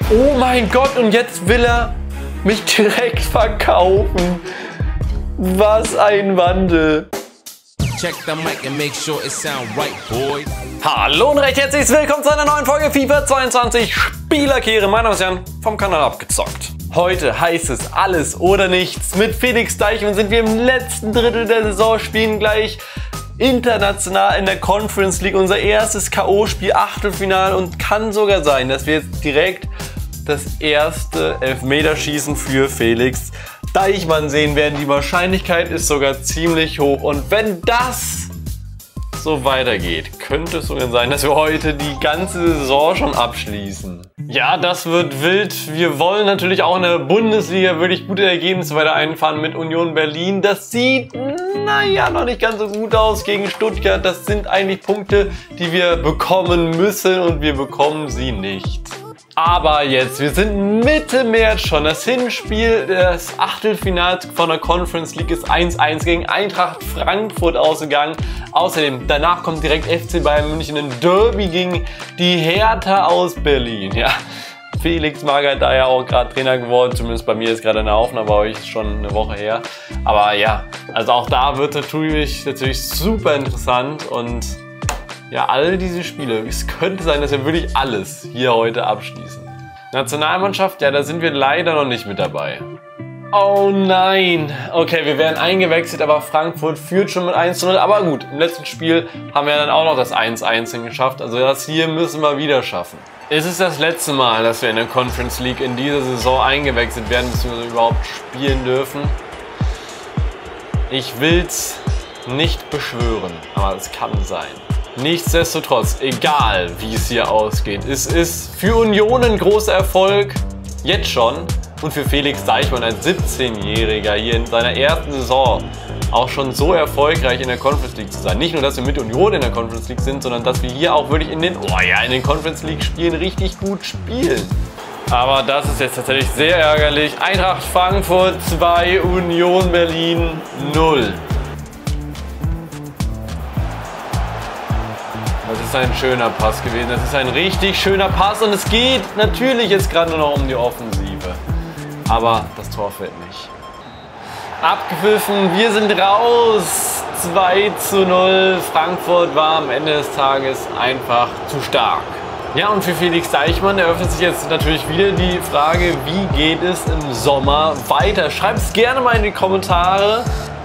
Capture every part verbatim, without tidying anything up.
Oh mein Gott, und jetzt will er mich direkt verkaufen. Was ein Wandel. Check the mic and make sure it sound right, boy. Hallo und recht herzlich willkommen zu einer neuen Folge FIFA zweiundzwanzig Spielerkehre. Mein Name ist Jan vom Kanal Abgezockt. Heute heißt es alles oder nichts. Mit Felix Deichmann sind wir im letzten Drittel der Saison, spielen gleich international in der Conference League unser erstes K O-Spiel, Achtelfinale, und kann sogar sein, dass wir jetzt direkt das erste Elfmeterschießen für Felix Deichmann sehen werden. Die Wahrscheinlichkeit ist sogar ziemlich hoch, und wenn das so weitergeht, könnte es sogar sein, dass wir heute die ganze Saison schon abschließen. Ja, das wird wild. Wir wollen natürlich auch in der Bundesliga wirklich gute Ergebnisse weiter einfahren mit Union Berlin. Das sieht, naja, noch nicht ganz so gut aus gegen Stuttgart. Das sind eigentlich Punkte, die wir bekommen müssen, und wir bekommen sie nicht. Aber jetzt, wir sind Mitte März schon. Das Hinspiel des Achtelfinals von der Conference League ist eins eins gegen Eintracht Frankfurt ausgegangen. Außerdem, danach kommt direkt F C Bayern München, ein Derby gegen die Hertha aus Berlin. Ja, Felix Magath da ja auch gerade Trainer geworden, zumindest bei mir ist gerade eine Aufnahme, bei euch ist schon eine Woche her. Aber ja, also auch da wird natürlich, natürlich super interessant, und ja, all diese Spiele, es könnte sein, dass wir wirklich alles hier heute abschließen. Nationalmannschaft, ja, da sind wir leider noch nicht mit dabei. Oh nein! Okay, wir werden eingewechselt, aber Frankfurt führt schon mit eins zu null. Aber gut, im letzten Spiel haben wir dann auch noch das eins eins geschafft. Also das hier müssen wir wieder schaffen. Es ist das letzte Mal, dass wir in der Conference League in dieser Saison eingewechselt werden, bzw. überhaupt spielen dürfen. Ich will's nicht beschwören, aber es kann sein. Nichtsdestotrotz, egal wie es hier ausgeht, es ist für Union ein großer Erfolg, jetzt schon, und für Felix Deichmann als siebzehnjähriger hier in seiner ersten Saison auch schon so erfolgreich in der Conference League zu sein. Nicht nur, dass wir mit Union in der Conference League sind, sondern dass wir hier auch wirklich in den, oh ja, in den Conference League Spielen richtig gut spielen. Aber das ist jetzt tatsächlich sehr ärgerlich. Eintracht Frankfurt zwei, Union Berlin null. Das ist ein schöner Pass gewesen. Das ist ein richtig schöner Pass, und es geht natürlich jetzt gerade nur noch um die Offensive. Aber das Tor fällt nicht. Abgepfiffen, wir sind raus. zwei zu null. Frankfurt war am Ende des Tages einfach zu stark. Ja, und für Felix Deichmann eröffnet sich jetzt natürlich wieder die Frage, wie geht es im Sommer weiter? Schreibt es gerne mal in die Kommentare,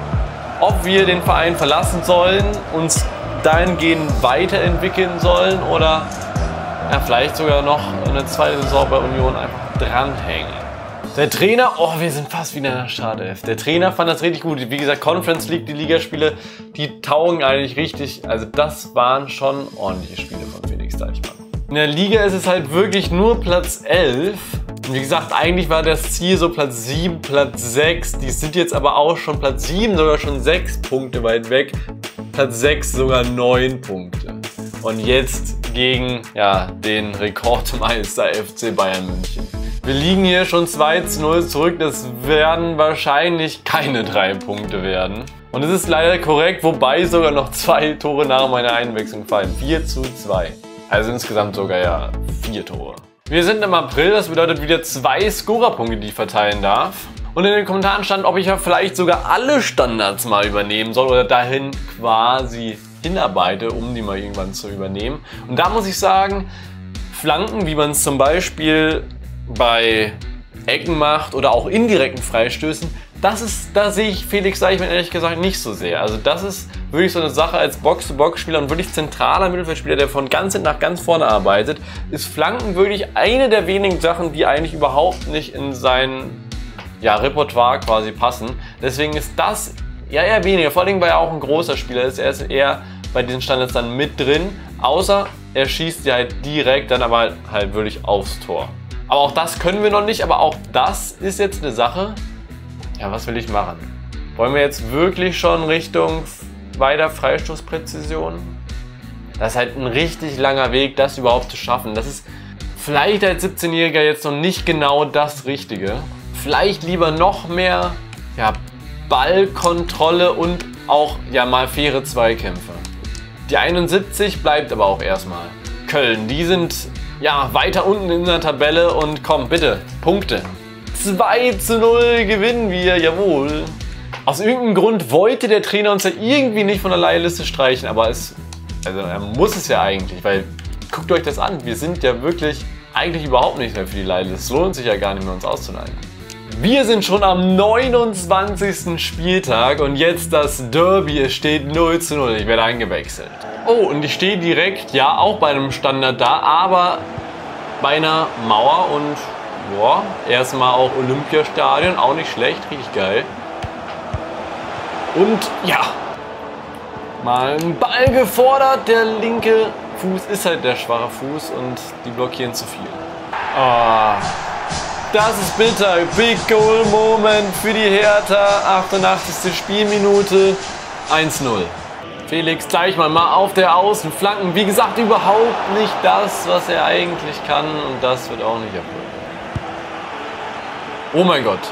ob wir den Verein verlassen sollen, uns dahingehend weiterentwickeln sollen oder ja, vielleicht sogar noch eine zweite Saison bei Union einfach dranhängen. Der Trainer, oh, wir sind fast wieder in der Startelf. Der Trainer fand das richtig gut. Wie gesagt, Conference League, die Ligaspiele, die taugen eigentlich richtig. Also das waren schon ordentliche Spiele von Felix Deichmann. In der Liga ist es halt wirklich nur Platz elf. Und wie gesagt, eigentlich war das Ziel so Platz sieben, Platz sechs. Die sind jetzt aber auch schon Platz sieben, sogar schon sechs Punkte weit weg. Platz sechs sogar neun Punkte. Und jetzt gegen ja, den Rekordmeister F C Bayern München. Wir liegen hier schon zwei zu null zurück. Das werden wahrscheinlich keine drei Punkte werden. Und es ist leider korrekt, wobei sogar noch zwei Tore nach meiner Einwechslung fallen. vier zu zwei. Also insgesamt sogar ja vier Tore. Wir sind im April, das bedeutet wieder zwei Scorerpunkte, die ich verteilen darf. Und in den Kommentaren stand, ob ich ja vielleicht sogar alle Standards mal übernehmen soll oder dahin quasi hinarbeite, um die mal irgendwann zu übernehmen. Und da muss ich sagen, Flanken, wie man es zum Beispiel bei Ecken macht oder auch indirekten Freistößen, das ist, da sehe ich Felix Deichmann ehrlich gesagt nicht so sehr. Also das ist wirklich so eine Sache als Box-to-Box-Spieler und wirklich zentraler Mittelfeldspieler, der von ganz hinten nach ganz vorne arbeitet, ist Flanken wirklich eine der wenigen Sachen, die eigentlich überhaupt nicht in sein ja, Repertoire quasi passen. Deswegen ist das ja eher weniger, vor allem weil er auch ein großer Spieler ist. Er ist eher bei diesen Standards dann mit drin, außer er schießt sie halt direkt dann aber halt wirklich aufs Tor. Aber auch das können wir noch nicht, aber auch das ist jetzt eine Sache. Ja, was will ich machen? Wollen wir jetzt wirklich schon Richtung weiter Freistoßpräzision? Das ist halt ein richtig langer Weg, das überhaupt zu schaffen. Das ist vielleicht als siebzehnjähriger jetzt noch nicht genau das Richtige. Vielleicht lieber noch mehr ja, Ballkontrolle und auch ja, mal faire Zweikämpfe. Die einundsiebzig bleibt aber auch erstmal. Köln, die sind ja, weiter unten in der Tabelle und komm, bitte, Punkte. zwei zu null gewinnen wir, jawohl. Aus irgendeinem Grund wollte der Trainer uns ja irgendwie nicht von der Leihliste streichen, aber es, also er muss es ja eigentlich, weil guckt euch das an, wir sind ja wirklich eigentlich überhaupt nicht mehr für die Leihliste. Es lohnt sich ja gar nicht mehr, uns auszuleihen. Wir sind schon am neunundzwanzigsten Spieltag und jetzt das Derby. Es steht null zu null. Ich werde eingewechselt. Oh, und ich stehe direkt, ja, auch bei einem Standard da, aber bei einer Mauer und boah, erstmal auch Olympiastadion, auch nicht schlecht, richtig geil. Und ja, mal ein Ball gefordert. Der linke Fuß ist halt der schwache Fuß und die blockieren zu viel. Oh, das ist bitter. Big Goal Moment für die Hertha. achtundachtzigste Spielminute. eins null. Felix Deichmann mal auf der Außenflanken. Wie gesagt, überhaupt nicht das, was er eigentlich kann. Und das wird auch nicht erfüllt. Oh mein Gott.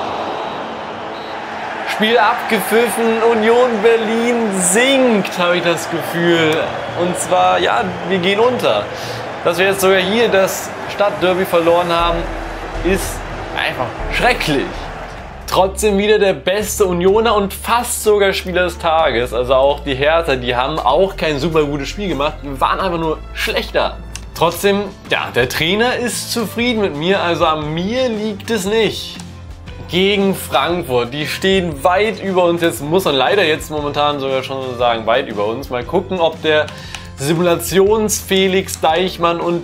Spiel abgepfiffen, Union Berlin sinkt, habe ich das Gefühl. Und zwar, ja, wir gehen unter. Dass wir jetzt sogar hier das Stadtderby verloren haben, ist einfach schrecklich. Trotzdem wieder der beste Unioner und fast sogar Spieler des Tages. Also auch die Hertha, die haben auch kein super gutes Spiel gemacht, wir waren einfach nur schlechter. Trotzdem, ja, der Trainer ist zufrieden mit mir, also an mir liegt es nicht. Gegen Frankfurt, die stehen weit über uns, jetzt muss man leider jetzt momentan sogar schon so sagen, weit über uns. Mal gucken, ob der Simulations-Felix Deichmann und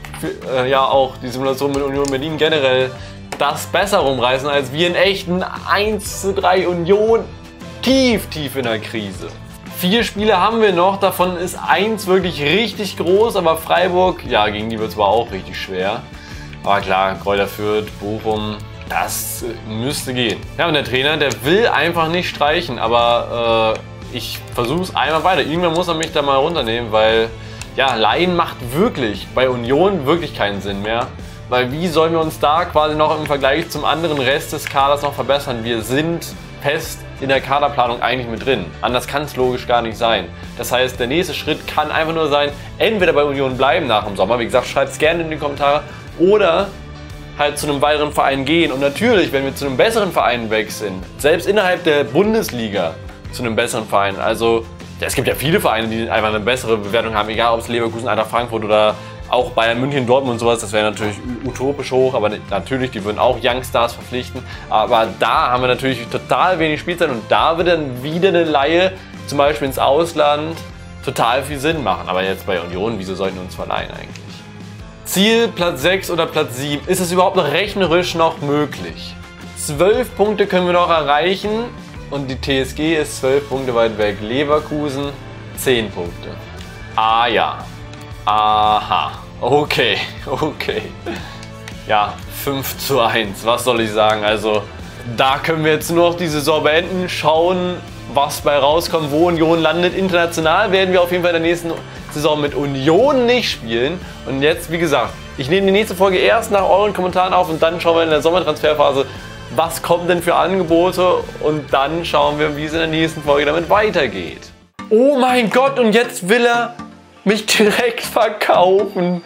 äh, ja auch die Simulation mit Union Berlin generell das besser rumreißen als wir in echten eins zu drei Union, tief, tief in der Krise. Vier Spiele haben wir noch, davon ist eins wirklich richtig groß, aber Freiburg, ja, gegen die wird es aber auch richtig schwer. Aber klar, Kräuter Fürth, Bochum, das müsste gehen. Ja, und der Trainer, der will einfach nicht streichen, aber äh, ich versuche es einmal weiter. Irgendwann muss er mich da mal runternehmen, weil ja, Leihen macht wirklich bei Union wirklich keinen Sinn mehr. Weil wie sollen wir uns da quasi noch im Vergleich zum anderen Rest des Kaders noch verbessern? Wir sind fest in der Kaderplanung eigentlich mit drin. Anders kann es logisch gar nicht sein. Das heißt, der nächste Schritt kann einfach nur sein, entweder bei Union bleiben nach dem Sommer, wie gesagt, schreibt es gerne in die Kommentare, oder halt zu einem weiteren Verein gehen. Und natürlich, wenn wir zu einem besseren Verein wechseln, selbst innerhalb der Bundesliga zu einem besseren Verein, also ja, es gibt ja viele Vereine, die einfach eine bessere Bewertung haben, egal ob es Leverkusen, Eintracht Frankfurt oder auch Bayern München, Dortmund und sowas, das wäre natürlich utopisch hoch, aber natürlich, die würden auch Youngstars verpflichten. Aber da haben wir natürlich total wenig Spielzeit und da wird dann wieder eine Leihe, zum Beispiel ins Ausland, total viel Sinn machen. Aber jetzt bei Union, wieso sollten wir uns verleihen eigentlich? Ziel Platz sechs oder Platz sieben, ist es überhaupt noch rechnerisch noch möglich? zwölf Punkte können wir noch erreichen und die T S G ist zwölf Punkte weit weg. Leverkusen zehn Punkte. Ah ja. Aha. Okay, okay. Ja, fünf zu eins. Was soll ich sagen? Also, da können wir jetzt nur noch die Saison beenden, schauen, was bei rauskommt, wo Union landet. International werden wir auf jeden Fall in der nächsten Saison mit Union nicht spielen. Und jetzt, wie gesagt, ich nehme die nächste Folge erst nach euren Kommentaren auf und dann schauen wir in der Sommertransferphase, was kommt denn für Angebote und dann schauen wir, wie es in der nächsten Folge damit weitergeht. Oh mein Gott, und jetzt will er mich direkt verkaufen.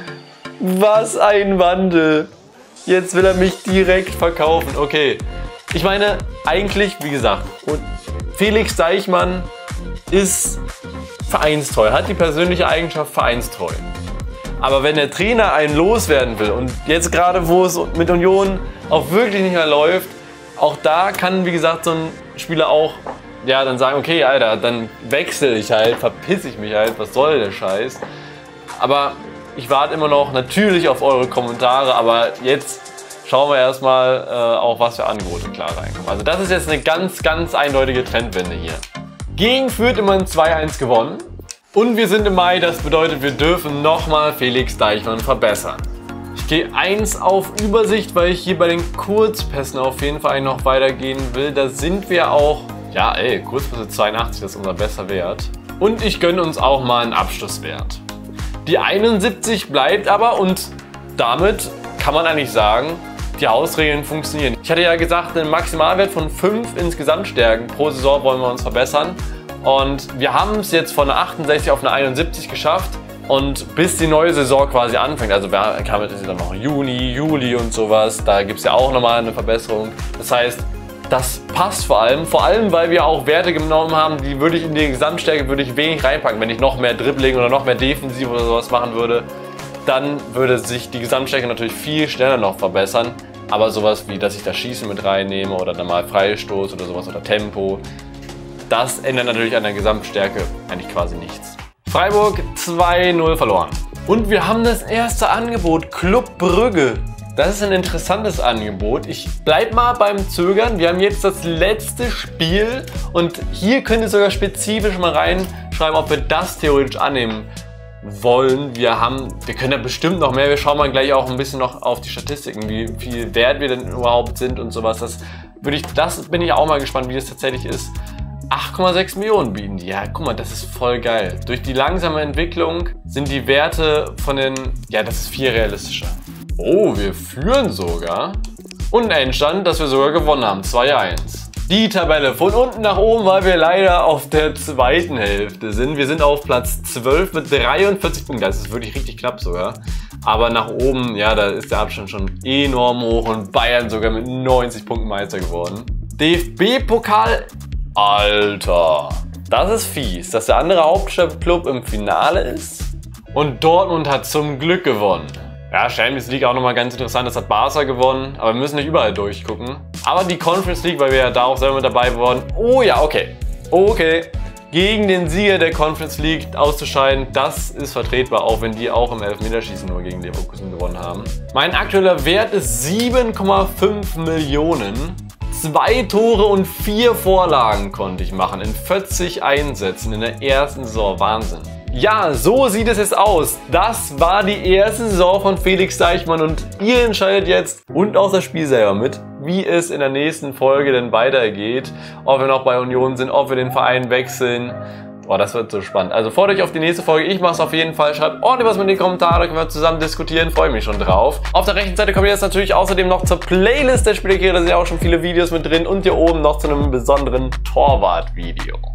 Was ein Wandel. Jetzt will er mich direkt verkaufen. Okay, ich meine, eigentlich, wie gesagt, und Felix Deichmann ist vereinstreu, hat die persönliche Eigenschaft vereinstreu. Aber wenn der Trainer einen loswerden will und jetzt gerade, wo es mit Union auch wirklich nicht mehr läuft, auch da kann, wie gesagt, so ein Spieler auch ja, dann sagen, okay, Alter, dann wechsle ich halt, verpiss ich mich halt, was soll der Scheiß. Aber ich warte immer noch natürlich auf eure Kommentare, aber jetzt schauen wir erstmal äh, auch, was für Angebote klar reinkommen. Also das ist jetzt eine ganz, ganz eindeutige Trendwende hier. Gegen Fürth immerhin zwei eins gewonnen und wir sind im Mai, das bedeutet, wir dürfen nochmal Felix Deichmann verbessern. Ich gehe eins auf Übersicht, weil ich hier bei den Kurzpässen auf jeden Fall noch weitergehen will. Da sind wir auch, ja ey, Kurzpässe zweiundachtzig, das ist unser bester Wert. Und ich gönne uns auch mal einen Abschlusswert. Die einundsiebzig bleibt aber und damit kann man eigentlich sagen, die Hausregeln funktionieren. Ich hatte ja gesagt, einen Maximalwert von fünf insgesamt Stärken pro Saison wollen wir uns verbessern. Und wir haben es jetzt von einer achtundsechzig auf eine einundsiebzig geschafft. Und bis die neue Saison quasi anfängt, also wir haben jetzt dann noch Juni, Juli und sowas, da gibt es ja auch nochmal eine Verbesserung. Das heißt, das passt vor allem, vor allem weil wir auch Werte genommen haben, die würde ich in die Gesamtstärke würde ich wenig reinpacken. Wenn ich noch mehr Dribbling oder noch mehr Defensiv oder sowas machen würde, dann würde sich die Gesamtstärke natürlich viel schneller noch verbessern. Aber sowas wie, dass ich das Schießen mit reinnehme oder dann mal Freistoß oder sowas oder Tempo, das ändert natürlich an der Gesamtstärke eigentlich quasi nichts. Freiburg zwei null verloren. Und wir haben das erste Angebot, Club Brügge. Das ist ein interessantes Angebot. Ich bleib mal beim Zögern. Wir haben jetzt das letzte Spiel und hier könnt ihr sogar spezifisch mal reinschreiben, ob wir das theoretisch annehmen wollen. Wir haben, wir können ja bestimmt noch mehr. Wir schauen mal gleich auch ein bisschen noch auf die Statistiken, wie viel wert wir denn überhaupt sind und sowas. Das würde ich, das bin ich auch mal gespannt, wie das tatsächlich ist. acht Komma sechs Millionen bieten die. Ja, guck mal, das ist voll geil. Durch die langsame Entwicklung sind die Werte von den, ja, das ist viel realistischer. Oh, wir führen sogar. Und Endstand, dass wir sogar gewonnen haben. zwei eins. Die Tabelle von unten nach oben, weil wir leider auf der zweiten Hälfte sind. Wir sind auf Platz zwölf mit dreiundvierzig Punkten. Das ist wirklich richtig knapp sogar. Aber nach oben, ja, da ist der Abstand schon enorm hoch und Bayern sogar mit neunzig Punkten Meister geworden. D F B-Pokal, Alter, das ist fies, dass der andere Hauptstadtclub im Finale ist. Und Dortmund hat zum Glück gewonnen. Ja, Champions League auch nochmal ganz interessant, das hat Barca gewonnen, aber wir müssen nicht überall durchgucken. Aber die Conference League, weil wir ja da auch selber mit dabei waren, oh ja, okay, okay, gegen den Sieger der Conference League auszuscheiden, das ist vertretbar, auch wenn die auch im Elfmeterschießen nur gegen Leverkusen gewonnen haben. Mein aktueller Wert ist sieben Komma fünf Millionen. Zwei Tore und vier Vorlagen konnte ich machen in vierzig Einsätzen in der ersten Saison, Wahnsinn. Ja, so sieht es jetzt aus. Das war die erste Saison von Felix Deichmann und ihr entscheidet jetzt und auch das Spiel selber mit, wie es in der nächsten Folge denn weitergeht. Ob wir noch bei Union sind, ob wir den Verein wechseln. Boah, das wird so spannend. Also freut euch auf die nächste Folge. Ich mache es auf jeden Fall. Schreibt ordentlich was mit in die Kommentare, können wir zusammen diskutieren. Freue mich schon drauf. Auf der rechten Seite kommt jetzt natürlich außerdem noch zur Playlist der Spiele. Da sind ja auch schon viele Videos mit drin und hier oben noch zu einem besonderen Torwart-Video.